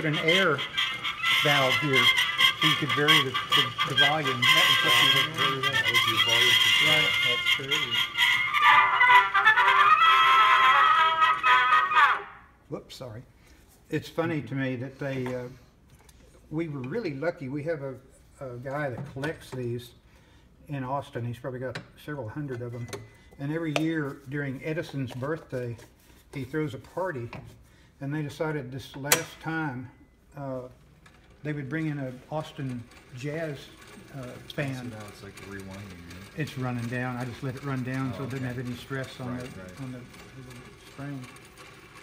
put an air valve here so you could vary the volume. That was what you would vary that. That was your volume control. Right, that's true. Whoops, sorry. It's funny to me that we were really lucky. We have a guy that collects these in Austin. He's probably got several hundred of them. And every year during Edison's birthday, he throws a party. And they decided this last time they would bring in an Austin jazz band. So now it's like rewinding. Right? It's running down. I just let it run down so it didn't have any stress on the spring.